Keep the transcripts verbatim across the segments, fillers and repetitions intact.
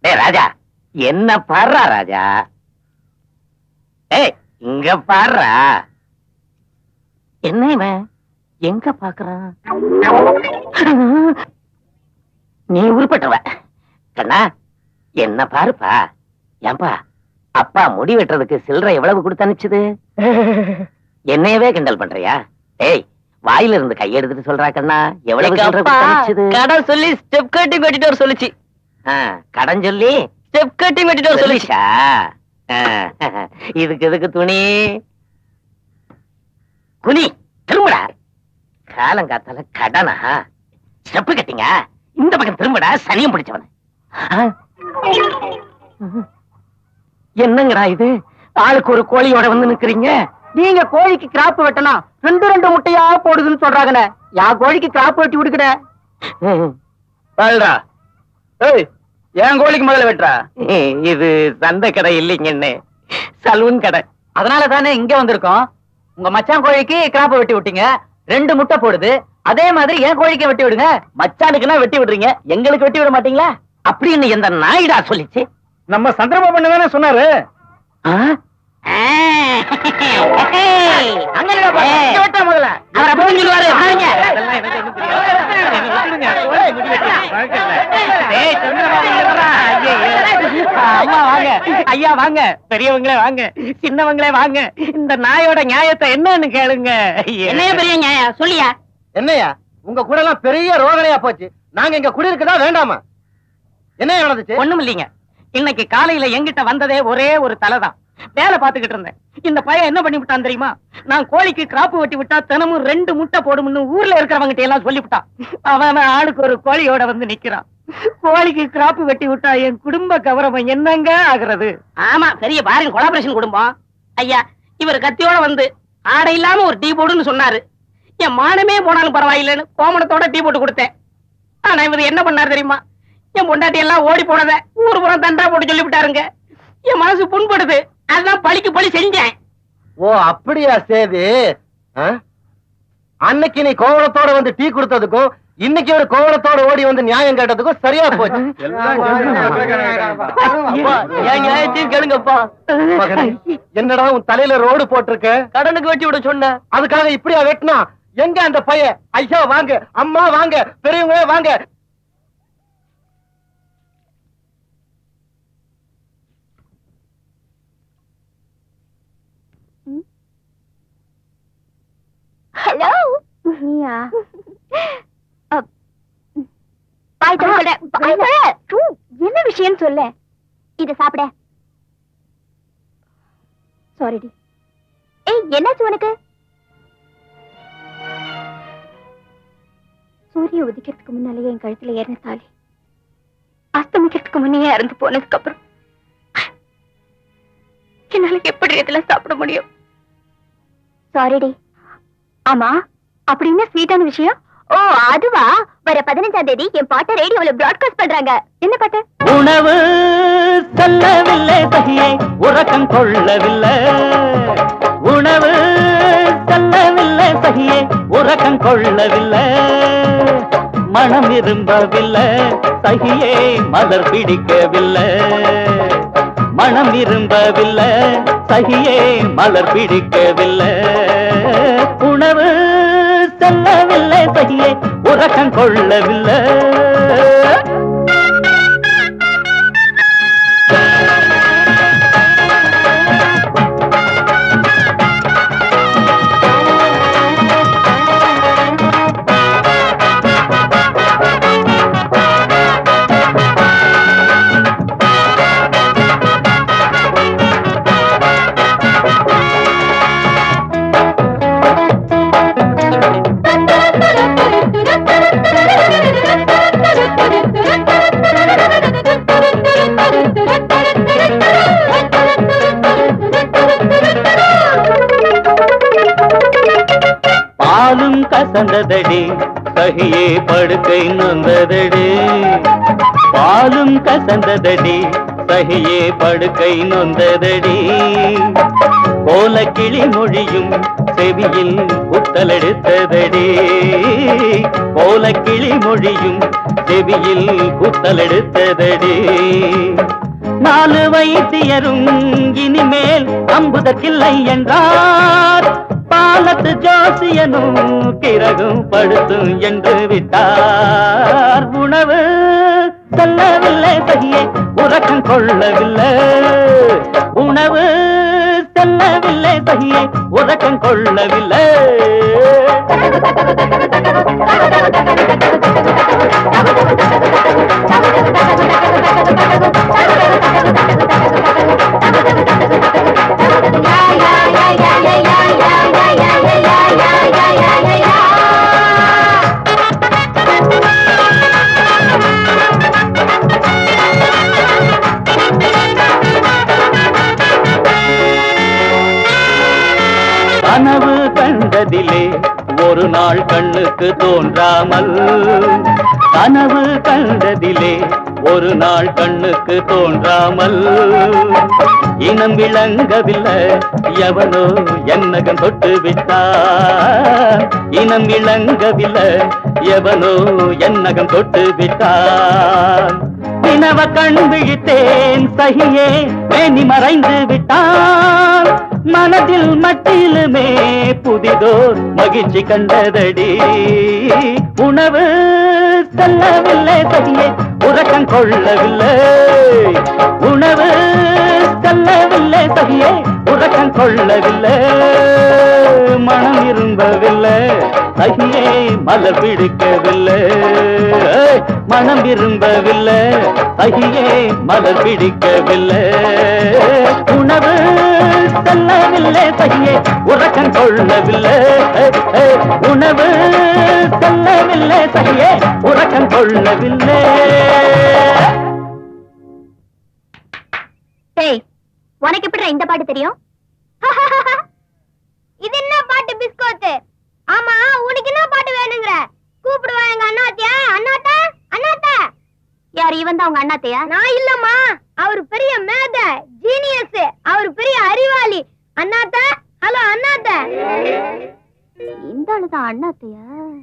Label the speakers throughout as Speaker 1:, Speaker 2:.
Speaker 1: ஏ ராஜா, என்ன பாடுறா ராஜா? ஏய், இங்க பாடுறா. என்ன இவன் எங்க பாக்குறான்? நீ உருப்பட்டவ கண்ணா, என்ன பாருப்பா. ஏன்பா, அப்பா முடி வெட்டுறதுக்கு சில்லறை எவ்வளவு கொடுத்து அனுப்பிச்சது? என்னையவே கிண்டல் பண்றியா? ஏய், வாயில இருந்து கையெடுத்துட்டு சொல்றா கண்ணா, எவ்வளவு கடன் சொல்லி ஸ்டெப் கட்டிங் வெட்டிட்டு வர சொல்லுச்சு. கடன் சொல்லி ஸ்டெப் கட்டிங் வெட்டிட்டு வர சொல்லிச்சா? இதுக்கு எதுக்கு துணி? குனி திரும்படா. காலங்காத்தால கடனா? ஸ்டெப் கட்டிங்க இந்த பக்கம் திரும்படா, சனியம் பிடிச்சவன. என்னங்கடா இது? ஆளுக்கு ஒரு கோழியோட வந்து நிக்கிறீங்க. நீங்க கோழிக்கு கிராப் வெட்டணும், ரெண்டு ரெண்டு முட்டையா போடுதுன்னு சொல்றாங்கண்ணே. யா கோழிக்கு கிராப் வெட்டி விடுக்கட. என் கோழிக்கு முதல்ல வெட்டுறா. இது சந்தை கடை இல்லைங்கன்னு, சலூன் கடை. அதனால தானே இங்க வந்திருக்கோம். உங்க மச்சான் கோழிக்கு கிராப் வெட்டி விட்டீங்க, ரெண்டு முட்டை போடுது. அதே மாதிரி என் கோழிக்கு வெட்டி விடுங்க. மச்சானுக்குன்னா வெட்டி விடுறீங்க, எங்களுக்கு வெட்டி விட மாட்டீங்களா? அப்படின்னு எந்த நாயிடா சொல்லிச்சு? நம்ம சந்திரபாபு பண்ண தானே சொன்னாரு. ஐயா வாங்க, பெரியவங்களே வாங்க, சின்னவங்களே வாங்க, இந்த நாயோட நியாயத்தை என்னன்னு கேளுங்க. என்னைய பெரிய நியாயம் சொல்லியா? என்னையா உங்க கூட எல்லாம் பெரிய ரோகனையா போச்சு. நாங்க இங்க குடியிருக்கதா வேண்டாமா? என்ன நடந்துச்சு? ஒண்ணும் இல்லைங்க. இன்னைக்கு காலையில எங்கிட்ட வந்ததே ஒரே ஒரு தலைதான். வேலை பார்த்துக்கிட்டு இருந்தேன். இந்த பையன் என்ன பண்ணி விட்டான் தெரியுமா? நான் கோழிக்கு கிராப்பு வெட்டி விட்டா தினமும் ரெண்டு முட்டை போடும்னு ஊர்ல இருக்கிறவங்க எல்லாம் சொல்லிவிட்டான். அவன் ஆளுக்கு ஒரு கோழியோட வந்து நிக்கிறான். கோழிக்கு கிராப்பு வெட்டி விட்டா என் குடும்ப கௌரவம் என்னங்க ஆகுறது? ஆமா, பெரிய பாருங்க கொலாபரேஷன் குடும்பம். ஐயா, இவர் கத்தியோட வந்து ஆடை இல்லாம ஒரு டீ போடுன்னு சொன்னாரு. என் மானமே போனாலும் பரவாயில்லைன்னு கோமணத்தோட டீ போட்டு கொடுத்தேன். ஆனா இவர் என்ன பண்ணாரு தெரியுமா? என் பொண்டாட்டி எல்லாம் ஓடி போனத ஊர் புறம் தண்டா போட்டு சொல்லி விட்டாருங்க. என் மனசு புண்படுது. அதான் பழிக்கு பழி செஞ்சேன். ஓ அப்படியா? சேது, அன்னைக்கு நீ கோவணத்தோட வந்து டீ கொடுத்ததுக்கும் இன்னைக்கு ஒரு கோவணத்தோட ஓடி வந்து நியாயம் கேட்டதுக்கும் சரியா போச்சு. கேளுங்கப்பா. என்னடா உன் தலையில ரோடு போட்டிருக்க? கடனுக்கு வெட்டி விட சொன்ன, அதுக்காக இப்படியா வெட்டினா? எங்க அந்த பையன்? ஐயா வாங்க, அம்மா வாங்க, பெரியவங்களே வாங்க.
Speaker 2: ஹலோ, நீயா? என்ன விஷயம் சொல்ல? இத சாப்பிட. சாரிடி. ஏய், என்னாச்சு உனக்கு? சூரிய உதிக்கிறதுக்கு முன்னாலேயே என் கழுத்துல ஏறின தாலி அஸ்தமிக்கிறதுக்கு முன்னே இறந்து போனதுக்கு அப்புறம் என்னால எப்படி இதெல்லாம் சாப்பிட முடியும்? சாரிடி. ஆமா, அப்படி என்ன ஸ்வீட்டான விஷயம்? ஓ அதுவா, வர பதினஞ்சாம் தேதி என் பாட்டை ரேடியோல பிராட்காஸ்ட் பண்றாங்க. என்ன பாட்டு?
Speaker 3: உணவு செல்லவில்லை சகியே, உறக்கம் கொள்ளவில்லை. உணவு செல்லவில்லை சகியே, உறக்கம் கொள்ளவில்லை. மனம் விரும்பவில்லை சகியே, மலர் பிடிக்கவில்லை. மனம் விரும்பவில்லை சகியே, மலர் பிடிக்கவில்லை. உணவு செல்லவில்லை சகியே, உறக்கம் கொள்ளவில்லை. பாலும் கசந்ததடி சகியே, படுக்கை நொந்ததடி. பாலும் கசந்ததடி சகியே, படுக்கை நொந்ததடி. கோல கிளி மொழியும் செவியில் குத்தலெடுத்ததடி கோல கிளி மொழியும் செவியில் குத்தலெடுத்ததடி நாலு வைத்தியரும் இனிமேல் நம்புதற்கில்லை என்றார் பாலத்து ஜோசியனும் கிரகும் படுத்தும் என்று விட்டார் உணவு செல்லவில்லை சகியே உறக்கம் கொள்ளவில்லை உணவு செல்லவில்லை சகியே உறக்கம் கொள்ளவில்லை கனவு கண்டதிலே ஒரு நாள் கண்ணுக்கு தோன்றாமல் கனவு கண்டதிலே ஒரு நாள் கண்ணுக்கு தோன்றாமல் இனம் விளங்கவில்லை எவனோ என்னகம் தொட்டு விட்டான் இனம் விளங்கவில்லை எவனோ என்னகம் தொட்டு விட்டான் இனவ கண் விழித்தேன் சகியே மேனி மறைந்து விட்டான் மனதில் மட்டிலுமே புதிதோர் மகிழ்ச்சி கண்டதடி உணவு செல்லவில்லை சகியே உறக்கம் கொள்ளவில்லை உணவு செல்லவில்லை சகியே உறக்கம் கொள்ளவில்லை மனம் விரும்பவில்லை சகியே மலர் பிடிக்கவில்லை மனம் விரும்பவில்லை சகியே மலர் பிடிக்கவில்லை உணவு செல்லவில்லை சகியே உறக்கம் கொள்ளவில்லை உணவு செல்லவில்லை சகியே உறக்கம் கொள்ளவில்லை
Speaker 2: உனக்கு எப்படி இந்த பாட்டு தெரியும் இது என்ன பாட்டு பிஸ்கோத்து ஆமா உனக்கு என்ன பாட்டு வேணுங்கிற கூப்பிடுவா எங்க அண்ணாத்தியா அண்ணாத்தா அண்ணாத்தா யார் இவன் தான் உங்க அண்ணாத்தையா நான் இல்லம்மா அவர் பெரிய மேத ஜீனியஸ் அவர் பெரிய அறிவாளி அண்ணாத்தா ஹலோ அண்ணாத்தா இந்த ஆளுதான் அண்ணாத்தையா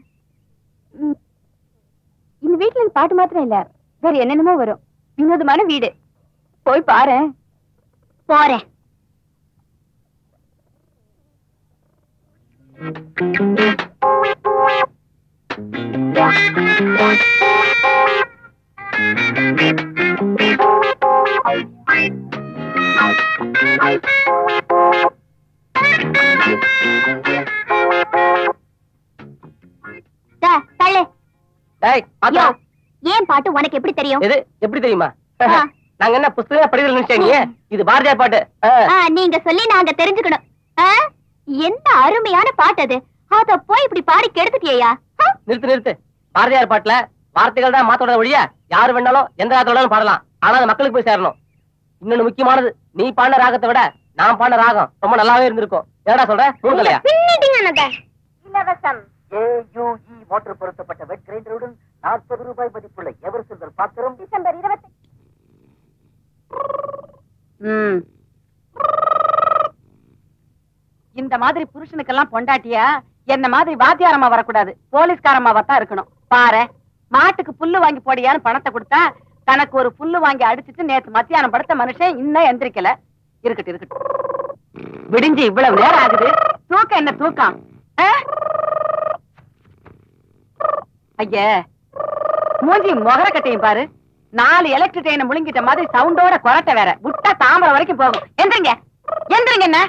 Speaker 2: இந்த வீட்டுல பாட்டு மாத்திரம் இல்ல வேற என்னென்னமோ வரும் வினோதமான வீடு போய் பாரு போறேன் ஏன் பாட்டு உனக்கு எப்படி தெரியும்
Speaker 1: எப்படி தெரியுமா நாங்க என்ன புத்தகம் படிக்கல நினைச்சீங்க இது பாரதியார் பாட்டு
Speaker 2: நீங்க சொல்லி நாங்க தெரிஞ்சுக்கணும் எந்த அருமையான பாட்டு அது அத போய் இப்படி பாடி கெடுத்துட்டியா
Speaker 1: நிறுத்து நிறுத்து பாரதியார் பாட்டுல வார்த்தைகள் தான் மாத்தோட வழியா யாரு வேணாலும் எந்த ராகத்தோட பாடலாம் ஆனா அது மக்களுக்கு போய் சேரணும் இன்னொன்னு முக்கியமானது நீ பாடின ராகத்தை விட நான் பாடின ராகம் ரொம்ப நல்லாவே இருந்திருக்கும் என்னடா சொல்ற மூணுலையா
Speaker 2: இலவசம்
Speaker 1: ஏயுஇ மோட்டார் பொருத்தப்பட்ட வெட் கிரைண்டருடன் நாற்பது ரூபாய் மதிப்புள்ள எவர் சில்வர் பாத்திரம்
Speaker 2: டிசம்பர் இருபத்தி
Speaker 4: இந்த மாதிரி புருஷனுக்கெல்லாம் பொண்டாட்டியா என்ன மாதிரி வாத்தியாரமா வரக்கூடாது போலீஸ்காரமாவா தான் இருக்கணும் பாரு மாட்டுக்கு புல்லு வாங்கி போடியான்னு பணத்தை கொடுத்தா தனக்கு ஒரு புல்லு வாங்கி அடிச்சுட்டு நேத்து மத்தியானம் படுத்த மனுஷன் இன்னும் எந்திரிக்கல இருக்கட்டும் இருக்கட்டும் விடிஞ்சு இவ்வளவு நேரம் ஆகுது தூக்கம் என்ன தூக்கம் ஐய மூஞ்சி முகர கட்டையும் பாரு நாலு எலக்ட்ரிக் ட்ரெயினை முழுங்கிட்ட மாதிரி சவுண்டோட கொரட்டை வேற விட்டா தாமரை வரைக்கும் போகும் எந்திரிங்க எந்திரிங்க என்ன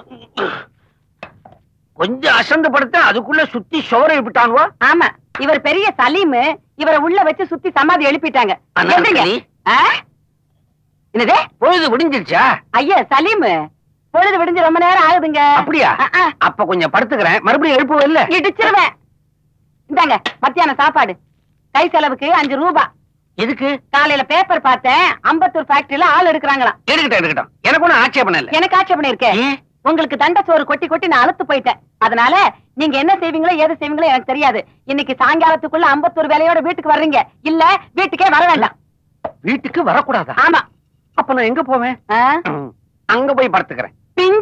Speaker 1: கொஞ்சம் அசந்து படுத்த அதுக்குள்ள சுத்தி சோரை விட்டானுவா
Speaker 4: ஆமா இவர் பெரிய சலீம் இவரை உள்ள வச்சு சுத்தி சமாதி எழுப்பிட்டாங்க என்னதே
Speaker 1: பொழுது விடிஞ்சிருச்சா
Speaker 4: ஐயா சலீம் பொழுது விடிஞ்சு ரொம்ப நேரம் ஆகுதுங்க
Speaker 1: அப்படியா அப்ப கொஞ்சம் படுத்துக்கிறேன் மறுபடியும் எழுப்புவ இல்ல
Speaker 4: இடிச்சிருவேன் இந்தாங்க மத்தியான சாப்பாடு கை செலவுக்கு அஞ்சு ரூபா
Speaker 1: எதுக்கு
Speaker 4: காலையில பேப்பர் பார்த்தேன் அம்பத்தூர் ஃபேக்டரியில ஆள் எடுக்கிறாங்களாம்
Speaker 1: எடுக்கட்டும் எடுக்கட்டும் எனக்கு ஒன்னும் ஆட்சேபணம் இல்ல
Speaker 4: எனக்கு ஆட்சேபணம் இருக்கேன் உங்களுக்கு தண்ட சோறு கொட்டி கொட்டி நான் அழுத்து போயிட்டேன் அதனால நீங்க என்ன செய்வீங்களோ ஏது செய்வீங்களோ எனக்கு தெரியாது இன்னைக்கு சாயங்காலத்துக்குள்ள அம்பத்தூர் வேலையோட வீட்டுக்கு வர்றீங்க இல்ல வீட்டுக்கே வர வேண்டாம்
Speaker 1: வீட்டுக்கு வரக்கூடாதா
Speaker 4: ஆமா
Speaker 1: அப்ப நான் எங்க போவேன்
Speaker 4: ஆ?
Speaker 1: அங்க போய் படுத்துக்கிறேன்
Speaker 4: பிஞ்சு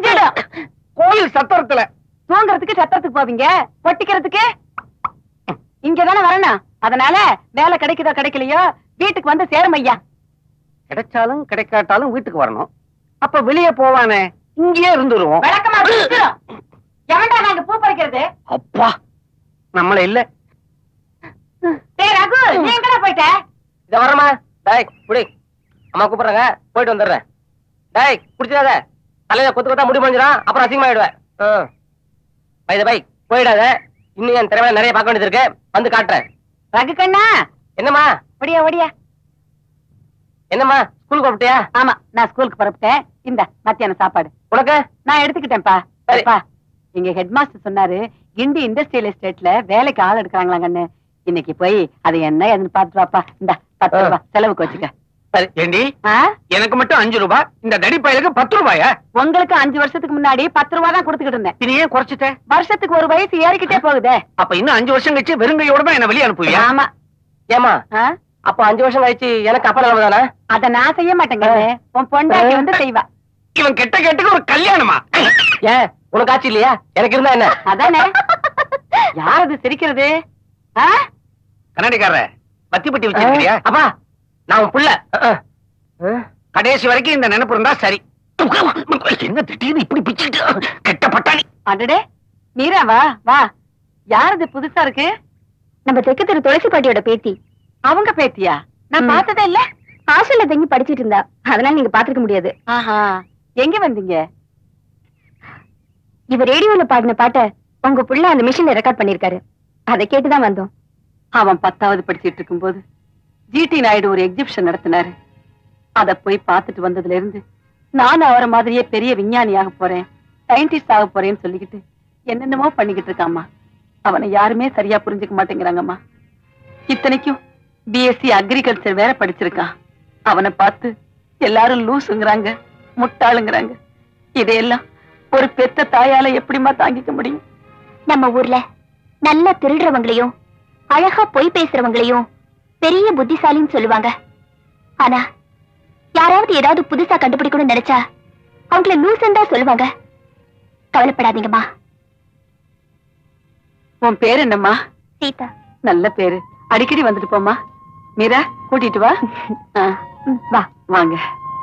Speaker 4: பிஞ்சிடும்.
Speaker 1: கோயில் சத்திரத்துல
Speaker 4: தூங்குறதுக்கு சத்திரத்துக்கு போவீங்க, பொட்டிக்கிறதுக்கு இங்கதானே வரணும். அதனால வேலை கிடைக்குதோ கிடைக்கலையோ வீட்டுக்கு வந்து சேரும் ஐயா.
Speaker 1: கிடைச்சாலும் கிடைக்காட்டாலும் வீட்டுக்கு வரணும். அப்ப வெளியே போவானே, இங்கேயே இருந்துருவோம்.
Speaker 4: விளக்கமா பிஞ்சிடும். எவன்டா நாங்க பூ பறிக்கிறது?
Speaker 1: அப்பா நம்மள இல்ல.
Speaker 4: டேய் ரகு, நீ எங்கடா போயிட்ட?
Speaker 1: இத வரமா. டேய் குடி. அம்மா கூப்பிடுறாங்க, போயிட்டு வந்துடுறேன். டேய் குடிச்சிடாத, தலையில கொத்து கொத்தா முடி முடிஞ்சிடும், அப்புறம் அசிங்கமாயிடுவேன். பை பை போயிடாத. இன்னும் என் திறமையில நிறைய பார்க்க வேண்டியது இருக்கு, வந்து காட்டுறேன்.
Speaker 4: ரகு கண்ணா.
Speaker 1: என்னம்மா?
Speaker 4: ஒடியா ஒடியா.
Speaker 1: என்னம்மா ஸ்கூலுக்கு போப்பிட்டியா?
Speaker 4: ஆமா, நான் ஸ்கூலுக்கு பரப்பிட்டேன். இந்த மத்தியான சாப்பாடு
Speaker 1: உனக்கு
Speaker 4: நான் எடுத்துக்கிட்டேன்ப்பா. சரிப்பா. எங்க ஹெட் மாஸ்டர் சொன்னாரு, கிண்டி இண்டஸ்ட்ரியல் எஸ்டேட்ல வேலைக்கு ஆள் எடுக்கிறாங்களா கண்ணு. இன்னைக்கு போய் அது என்ன எதுன்னு பாத்துட்டு வாப்பா. இந்த பத்து ரூபாய் செலவுக்கு வச்சுக்க.
Speaker 1: சரி ஏண்டி, எனக்கு மட்டும் அஞ்சு ரூபாய், இந்த தடி பயலுக்கு பத்து ரூபாயா?
Speaker 4: உங்களுக்கு அஞ்சு வருஷத்துக்கு முன்னாடி பத்து ரூபாய் தான் கொடுத்துக்கிட்டு இருந்தேன்.
Speaker 1: இது ஏன் குறைச்சிட்டேன்?
Speaker 4: வருஷத்துக்கு ஒரு வயசு ஏறிக்கிட்டே போகுதே.
Speaker 1: அப்ப இன்னும் அஞ்சு வருஷம் கழிச்சு வெறுங்கையோட தான் என்ன வெளியே அனுப்புவியா?
Speaker 4: ஆமா.
Speaker 1: ஏமா அப்ப அஞ்சு வருஷம் கழிச்சு எனக்கு அப்ப நிலைமை தானே?
Speaker 4: அத நான் செய்ய மாட்டேங்க, உன் பொண்டாட்டி வந்து செய்வா.
Speaker 1: இவன் கெட்ட கேட்டுக்கு ஒரு கல்யாணமா? ஏன் உனக்கு ஆச்சு இல்லையா? எனக்கு இருந்தா என்ன?
Speaker 4: அதானே. யாரது சிரிக்கிறது?
Speaker 1: கண்ணாடிக்கார பத்தி பட்டி வச்சிருக்கியா? அப்பா நான் உன் புள்ள. கடைசி வரைக்கும் இந்த நினைப்பு இருந்தா சரி. என்ன திடீர்னு இப்படி பிச்சுக்கிட்டு கெட்ட பட்டாணி.
Speaker 4: அடடே மீரா, வா வா. யாரது புதுசா இருக்கு?
Speaker 2: நம்ம தெற்கு தெரு துளசி பாட்டியோட பேத்தி.
Speaker 4: அவங்க பேத்தியா? நான் பார்த்ததே இல்ல.
Speaker 2: ஹாஸ்டல்ல தங்கி படிச்சிட்டு இருந்தா, அதனால நீங்க பாத்துக்க முடியாது.
Speaker 4: ஆஹா, எங்க வந்தீங்க?
Speaker 2: இவ ரேடியோல பாடின பாட்ட உங்க புள்ள அந்த மிஷின்ல ரெக்கார்ட் பண்ணிருக்காரு, அதை கேட்டுதான் வந்தோம்.
Speaker 4: அவன் பத்தாவது படிச்சிட்டு இருக்கும் போது ஜிடி நாயுடு ஒரு எக்ஸிபிஷன் நடத்தினாரு. அத போய் பார்த்துட்டு வந்ததுல இருந்து நானும் அவரை மாதிரியே பெரிய விஞ்ஞானி ஆக போறேன், சயின்டிஸ்ட் ஆக போறேன்னு சொல்லிக்கிட்டு என்னென்னமோ பண்ணிக்கிட்டு இருக்காமா. அவனை யாருமே சரியா புரிஞ்சுக்க மாட்டேங்கிறாங்கம்மா. இத்தனைக்கும் பிஎஸ்சி அக்ரிகல்ச்சர் வேற படிச்சிருக்கான். அவனை பார்த்து எல்லாரும் லூசுங்கிறாங்க, முட்டாளுங்கிறாங்க. இதையெல்லாம் ஒரு பெத்த தாயால எப்படிமா தாங்கிக்க முடியும்?
Speaker 2: நம்ம ஊர்ல நல்லா திருடுறவங்களையும் அழகா பொய் பேசுறவங்களையும் பெரிய புத்திசாலின்னு சொல்லுவாங்க. ஆனா யாராவது ஏதாவது புதுசா கண்டுபிடிக்கணும்னு நினைச்சா அவங்கள லூசன் தான் சொல்லுவாங்க. கவலைப்படாதீங்கம்மா.
Speaker 4: உன் பேர் என்னம்மா?
Speaker 2: சீதா.
Speaker 4: நல்ல பேரு. அடிக்கடி வந்துட்டு போமா. மீரா கூட்டிட்டு வா. வா வாங்க.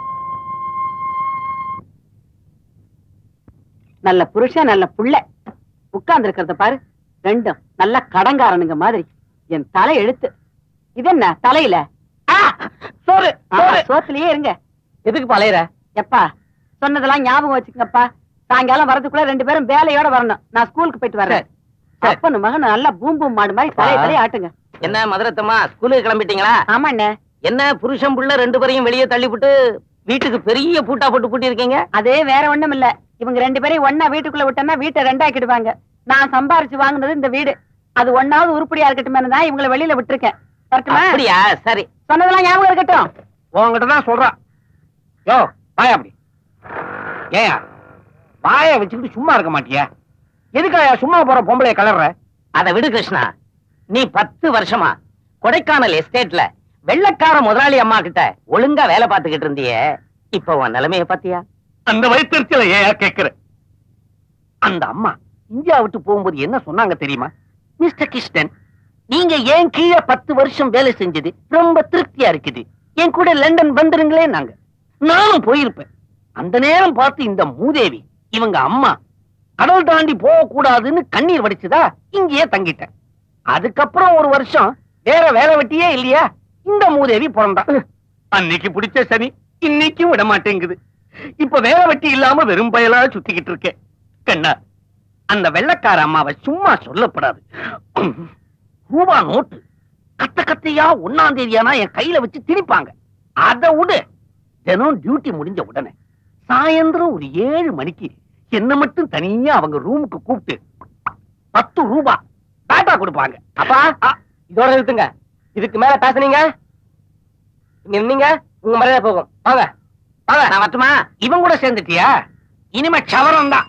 Speaker 4: நல்ல புருஷன், நல்ல புள்ள. உட்கார்ந்து இருக்கிறத பாரு, ரெண்டும் நல்ல கடங்காரனுங்க மாதிரி. என் தலை எழுத்து. இது என்ன தலையில?
Speaker 1: சோறு
Speaker 4: சோத்துலயே இருங்க.
Speaker 1: எதுக்கு பழையற?
Speaker 4: எப்பா சொன்னதெல்லாம் ஞாபகம் வச்சுக்கப்பா. சாயங்காலம் வரதுக்குள்ள ரெண்டு பேரும் வேலையோட வரணும். நான் ஸ்கூலுக்கு போயிட்டு வரேன். அப்பனு மகன் நல்லா பூம் பூம் மாடு மாதிரி தலைய தலைய ஆட்டுங்க.
Speaker 1: என்ன மதுரத்தம்மா, ஸ்கூலுக்கு கிளம்பிட்டீங்களா?
Speaker 4: ஆமா அண்ணே.
Speaker 1: என்ன புருஷன் புள்ள ரெண்டு பேரையும் வெளியே தள்ளிவிட்டு வீட்டுக்கு பெரிய பூட்டா போட்டு பூட்டி இருக்கீங்க?
Speaker 4: அதே வேற ஒண்ணும் இல்ல. இவங்க ரெண்டு பேரையும் ஒன்னா வீட்டுக்குள்ள விட்டோம்னா வீட்டை ரெண்டாக்கிடுவாங்க. நான் சம்பாரிச்சு வாங்குனது இந்த வீடு, அது ஒன்னாவது உருப்படியா இருக்கட்டும் தான் இவங்களை வெளியில விட்டுருக்கேன்.
Speaker 1: அப்படியா? சரி,
Speaker 4: சொன்னதெல்லாம் ஞாபகம் இருக்கட்டும்.
Speaker 1: உங்ககிட்டதான் சொல்றான். யோ வாயா அப்படி. ஏயா வாய வச்சுக்கிட்டு சும்மா இருக்க மாட்டியா? எதுக்காயா சும்மா போற பொம்பளைய கலர்ற? அதை விடு கிருஷ்ணா. நீ பத்து வருஷமா கொடைக்கானல் எஸ்டேட்ல வெள்ளக்கார முதலாளி அம்மா கிட்ட ஒழுங்கா வேலை பார்த்துக்கிட்டு இருந்திய. இப்ப உன் நிலைமைய பாத்தியா? அந்த வயிற்றுல ஏயா கேக்குற? அந்த அம்மா இந்தியா விட்டு போகும்போது என்ன சொன்னாங்க தெரியுமா? மிஸ்டர் கிருஷ்ணன், நீங்க ஏன் கீழே பத்து வருஷம் வேலை செஞ்சது ரொம்ப திருப்தியா இருக்குது, என் கூட லண்டன் வந்துருங்களே. நாங்க நானும் போயிருப்பேன். அந்த நேரம் பார்த்து இந்த மூதேவி இவங்க அம்மா கடல் தாண்டி போக கூடாதுன்னு கண்ணீர் வடிச்சுதா இங்கேயே தங்கிட்டேன். அதுக்கப்புறம் ஒரு வருஷம் வேற வேலை வெட்டியே இல்லையா, இந்த மூதேவி பிறந்தா. அன்னைக்கு பிடிச்ச சனி இன்னைக்கும் விட மாட்டேங்குது. இப்ப வேலை வெட்டி இல்லாம வெறும் பயலா சுத்திக்கிட்டு இருக்கேன். கண்ணா, அந்த வெள்ளக்கார அம்மாவை சும்மா சொல்லப்படாது. ரூபா நோட்டு கத்த கத்தையா ஒன்னாம் தேதியானா என் கையில வச்சு திணிப்பாங்க. அதை விடு, தினம் டியூட்டி முடிஞ்ச உடனே சாயந்தரம் ஒரு ஏழு மணிக்கு என்ன மட்டும் தனியா அவங்க ரூமுக்கு கூப்பிட்டு பத்து ரூபா பேட்டா கொடுப்பாங்க. அப்பா இதோட இருக்குங்க. இதுக்கு மேல பேசுனீங்க நின்னீங்க உங்க மரியாதை போகும். வாங்க வாங்க, நான் மட்டுமா? இவன் கூட சேர்ந்துட்டியா? இனிமே சவரம் தான்.